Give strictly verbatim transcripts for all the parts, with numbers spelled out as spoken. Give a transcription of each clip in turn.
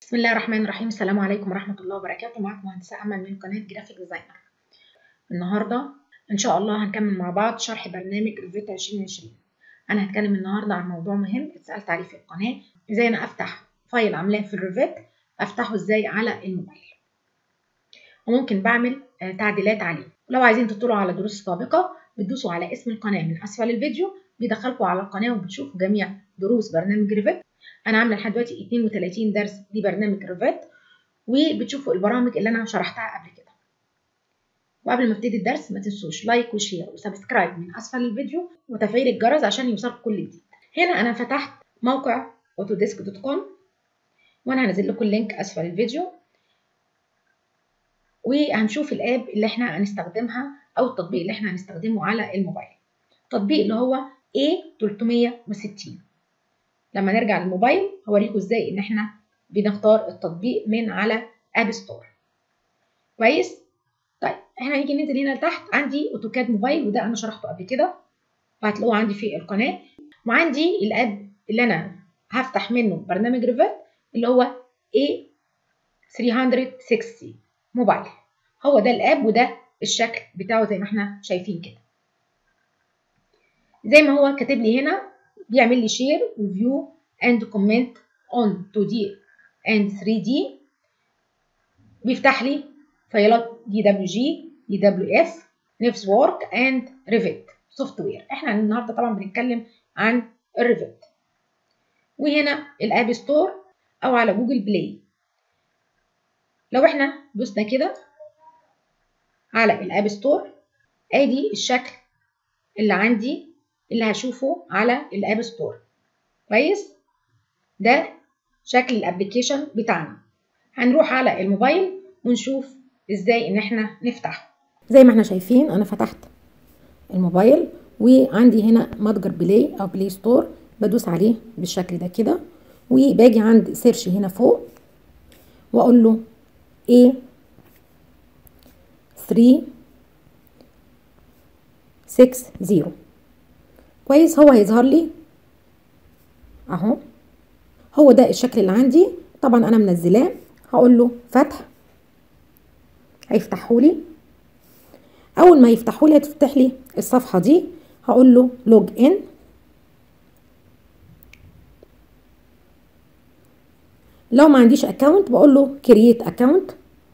بسم الله الرحمن الرحيم. السلام عليكم ورحمة الله وبركاته. معكم مهندسة أمل من قناة جرافيك ديزاينر. النهاردة إن شاء الله هنكمل مع بعض شرح برنامج ريفيت عشرين عشرين. أنا هتكلم النهاردة عن موضوع مهم اتسألت عليه في القناة، إزاي أنا أفتح فايل عاملاه في الريفيت أفتحه إزاي على الموبايل، وممكن بعمل تعديلات عليه. ولو عايزين تطلعوا على دروس سابقة بتدوسوا على اسم القناة من أسفل الفيديو بيدخلكم على القناة وبتشوفوا جميع دروس برنامج ريفيت. أنا عاملة لحد دلوقتي اتنين وتلاتين درس لبرنامج ريفيت، وبتشوفوا البرامج اللي انا شرحتها قبل كده. وقبل ما ابتدي الدرس ما تنسوش لايك وشير وسبسكرايب من اسفل الفيديو وتفعيل الجرس عشان يوصلكم كل جديد. هنا انا فتحت موقع اوتوديسك دوت كوم، وانا هنزل لكم اللينك اسفل الفيديو، وهنشوف الاب اللي احنا هنستخدمها او التطبيق اللي احنا هنستخدمه على الموبايل. التطبيق اللي هو إيه ثلاثمية وستين. لما نرجع للموبايل هوريكم ازاي ان احنا بنختار التطبيق من على اب ستور. كويس؟ طيب احنا هنيجي ننزل هنا لتحت، عندي اوتوكاد موبايل وده انا شرحته قبل كده وهتلاقوه عندي في القناه، وعندي الاب اللي انا هفتح منه برنامج ريفيت اللي هو إيه ثلاثمية وستين موبايل. هو ده الاب وده الشكل بتاعه زي ما احنا شايفين كده. زي ما هو كاتب لي هنا بيعمل لي شير وفيو اند كومنت اون تو دي اند ثري دي، بيفتح لي فايلات دي دبليو جي دي دبليو اف نفس وورك اند ريفيت سوفت وير. احنا النهارده طبعا بنتكلم عن الريفيت. وهنا الاب ستور او على جوجل بلاي. لو احنا دوسنا كده على الاب ستور ادي الشكل اللي عندي اللي هشوفه على الاب ستور. كويس؟ ده شكل الابلكيشن بتاعنا. هنروح على الموبايل ونشوف ازاي ان احنا نفتحه. زي ما احنا شايفين انا فتحت الموبايل وعندي هنا متجر بلاي او بلاي ستور، بدوس عليه بالشكل ده كده، وباجي عند سيرش هنا فوق واقول له إيه ثلاثمية وستين. كويس؟ هو هيظهر لي اهو، هو ده الشكل اللي عندي. طبعا انا منزلاه، هقول له فتح، هيفتحه لي. اول ما يفتحوا لي هتفتح لي الصفحه دي، هقول له لوج ان. لو ما عنديش اكونت بقول له كرييت اكونت،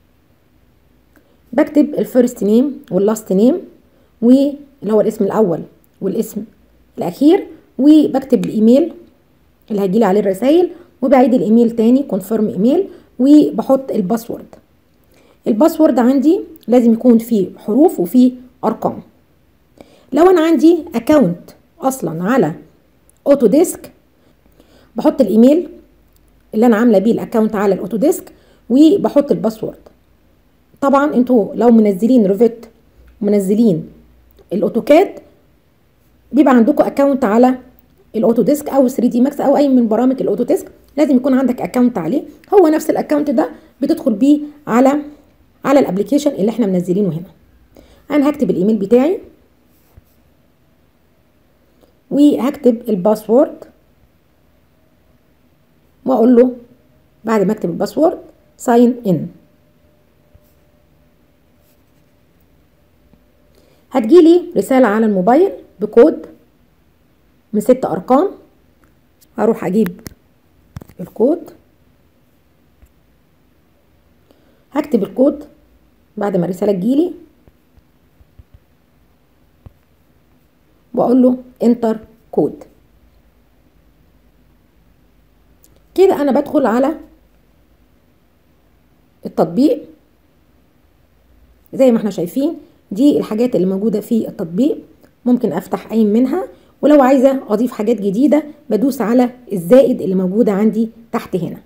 بكتب الفيرست نيم واللاست نيم واللي هو الاسم الاول والاسم الاخير، وبكتب الايميل اللي هيجي لي عليه الرسائل، وبعيد الايميل تاني كونفيرم ايميل، وبحط الباسورد. الباسورد عندي لازم يكون فيه حروف وفيه ارقام. لو انا عندي اكونت اصلا على اوتوديسك بحط الايميل اللي انا عامله بيه الاكونت على الاوتوديسك وبحط الباسورد. طبعا انتوا لو منزلين ريفيت ومنزلين الاوتوكاد بيبقى عندكم اكونت على الاوتوديسك او ثري دي ماكس او اي من برامج الاوتوديسك، لازم يكون عندك اكونت عليه. هو نفس الاكونت ده بتدخل بيه على على الابلكيشن اللي احنا منزلينه هنا. انا هكتب الايميل بتاعي وهكتب الباسورد واقول له بعد ما اكتب الباسورد ساين ان. هتجيلي رسالة على الموبايل بكود من ست ارقام. هروح اجيب الكود، هكتب الكود بعد ما الرسالة تجيلي واقول له انتر كود. كده انا بدخل على التطبيق. زي ما احنا شايفين دي الحاجات اللي موجودة في التطبيق، ممكن افتح اي منها، ولو عايزة اضيف حاجات جديدة بدوس على الزائد اللي موجودة عندي تحت هنا.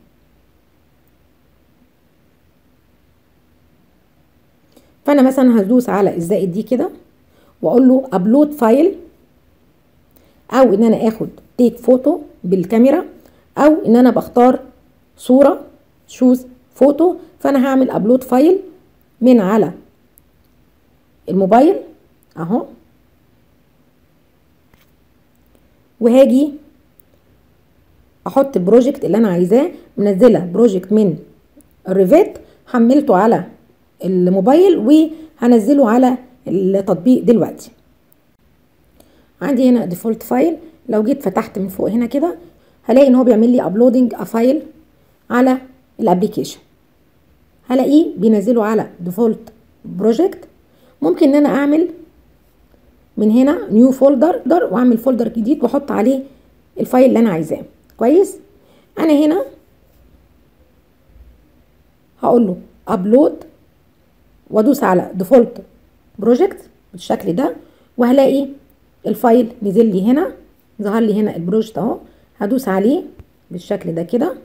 فانا مثلا هدوس على الزائد دي كده واقول له ابلود فايل، او ان انا اخد تيك فوتو بالكاميرا، او ان انا بختار صورة شوز فوتو. فانا هعمل ابلود فايل من على الموبايل اهو، وهاجي احط البروجكت اللي انا عايزاه. منزله بروجكت من الريفيت، حملته على الموبايل وهنزله على التطبيق دلوقتي. عندي هنا ديفولت فايل، لو جيت فتحت من فوق هنا كده هلاقي ان هو بيعمل لي ابلودنج فايل على الابليكيشن، هلاقيه بينزله على ديفولت بروجكت. ممكن ان انا اعمل من هنا نيو فولدر واعمل فولدر جديد واحط عليه الفايل اللي انا عايزاه. كويس، انا هنا هقول له ابلود وادوس على ديفولت بروجكت بالشكل ده، وهلاقي الفايل نزل لي هنا، ظهر لي هنا البروجكت اهو. هدوس عليه بالشكل ده كده،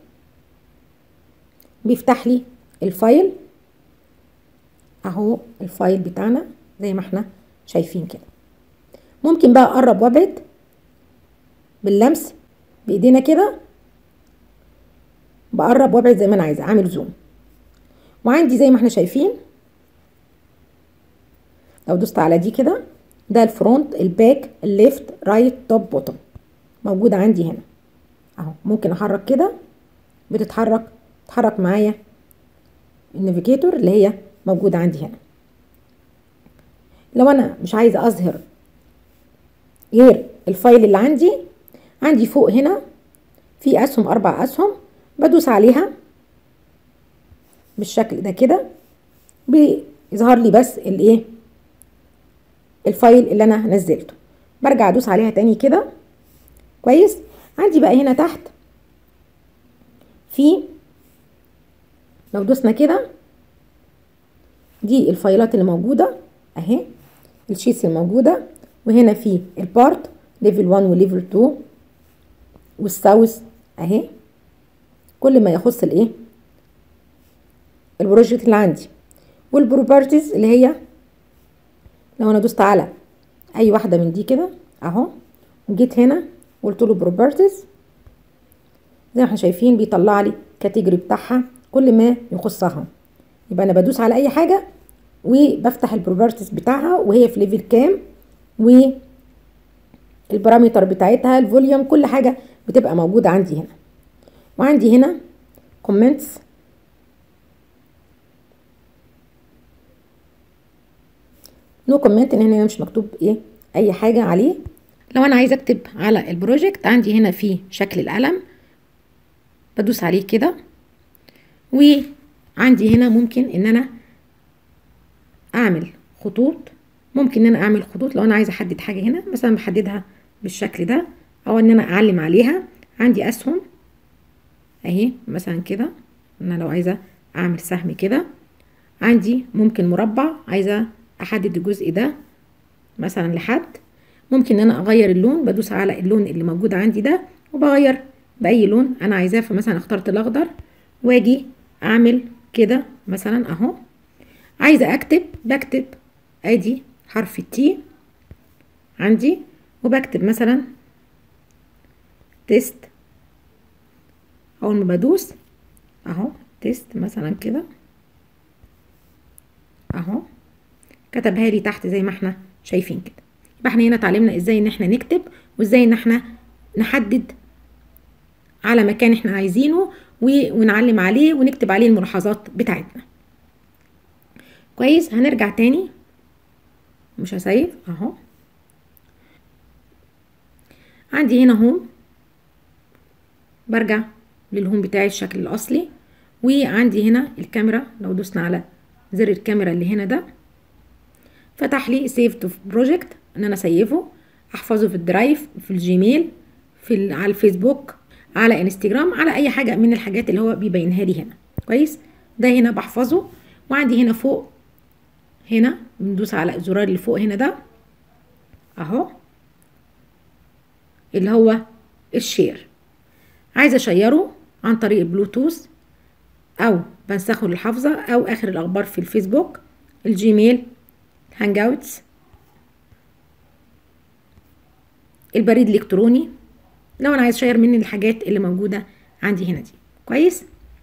بيفتح لي الفايل اهو، الفايل بتاعنا زي ما احنا شايفين كده. ممكن بقى اقرب وابعد باللمس بايدينا كده، بقرب وابعد زي ما انا عايزه، اعمل زوم. وعندي زي ما احنا شايفين لو دوست على دي كده، ده الفرونت، الباك، الليفت، رايت، توب، بوتوم، موجوده عندي هنا اهو. ممكن احرك كده بتتحرك، تتحرك معايا النافيجيتور اللي هي موجوده عندي هنا. لو انا مش عايزه اظهر غير الفايل اللي عندي، عندي فوق هنا في اسهم، اربع اسهم، بدوس عليها بالشكل ده كده، بيظهر لي بس الايه، الفايل اللي انا نزلته. برجع ادوس عليها تاني كده. كويس، عندي بقى هنا تحت في، لو دوسنا كده، دي الفايلات اللي موجوده اهي، الشيتس الموجوده. وهنا في البارت ليفل واحد وليفل اتنين والساوث اهي، كل ما يخص الايه، البروجكت اللي عندي. والبروبرتيز اللي هي لو انا دوست على اي واحده من دي كده اهو، وجيت هنا وقلت له بروبرتيز، زي ما احنا شايفين بيطلع لي الكاتيجوري بتاعها كل ما يخصها. يبقى انا بدوس على اي حاجه وبفتح البروبرتيز بتاعها، وهي في ليفل كام، والبارامتر بتاعتها، الفوليوم، كل حاجه بتبقى موجوده عندي هنا. وعندي هنا كومنتس، نو كومنت، ان هنا مش مكتوب ايه اي حاجه عليه. لو انا عايزه اكتب على البروجكت، عندي هنا في شكل القلم، بدوس عليه كده. وعندي هنا ممكن ان انا اعمل خطوط، ممكن ان انا اعمل خطوط لو انا عايزه احدد حاجه هنا، مثلا بحددها بالشكل ده، او ان انا اعلم عليها. عندي اسهم اهي مثلا كده، انا لو عايزه اعمل سهم كده. عندي ممكن مربع، عايزه احدد الجزء ده مثلا لحد. ممكن ان انا اغير اللون، بدوس على اللون اللي موجود عندي ده وبغير باي لون انا عايزاه. فمثلا اخترت الاخضر واجي اعمل كده مثلا اهو. عايزه اكتب، بكتب ادي حرف التي عندي، وبكتب مثلا تيست. اول ما بدوس اهو تيست مثلا كده اهو، كتبها لي تحت زي ما احنا شايفين كده. يبقى احنا هنا اتعلمنا ازاي ان احنا نكتب، وازاي ان احنا نحدد على مكان احنا عايزينه ونعلم عليه ونكتب عليه الملاحظات بتاعتنا. كويس، هنرجع تاني، مش هسيب اهو. عندي هنا هوم، برجع للهوم بتاعي الشكل الاصلي. وعندي هنا الكاميرا، لو دوسنا على زر الكاميرا اللي هنا ده فتح لي سيف تو بروجكت، ان انا اسيفه، احفظه في الدرايف، في الجيميل، في على الفيسبوك، على انستجرام، على اي حاجه من الحاجات اللي هو بيبينها لي هنا. كويس، ده هنا بحفظه. وعندي هنا فوق هنا بندوس على الزرار اللي فوق هنا ده اهو، اللي هو الشير. عايزه اشيره عن طريق البلوتوث، او بنسخه للحافظه، او اخر الاخبار في الفيسبوك، الجيميل، هانج اوتس، البريد الالكتروني، لو انا عايز اشير من الحاجات اللي موجوده عندي هنا دي. كويس،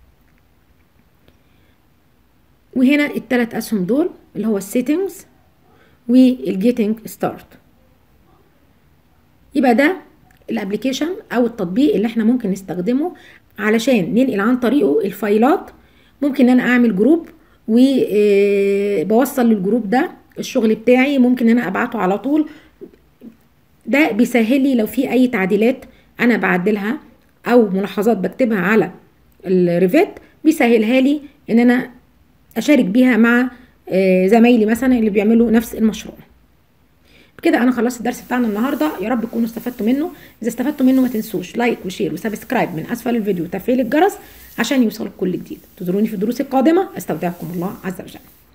وهنا الثلاث اسهم دول اللي هو السيتنجز والجيتنج ستارت. يبقى ده الابلكيشن او التطبيق اللي احنا ممكن نستخدمه علشان ننقل عن طريقه الفايلات. ممكن ان انا اعمل جروب وبوصل للجروب ده الشغل بتاعي، ممكن ان انا ابعته على طول. ده بيسهل لي لو في اي تعديلات انا بعدلها او ملاحظات بكتبها على الريفيت، بيسهلها لي ان انا اشارك بيها مع زمايلي مثلا اللي بيعملوا نفس المشروع. بكده انا خلصت الدرس بتاعنا النهارده، يا رب تكونوا استفدتوا منه. اذا استفدتوا منه ما تنسوش لايك وشير وسبسكرايب من اسفل الفيديو وتفعيل الجرس عشان يوصلك كل جديد. تزوروني في الدروس القادمه. استودعكم الله عز وجل.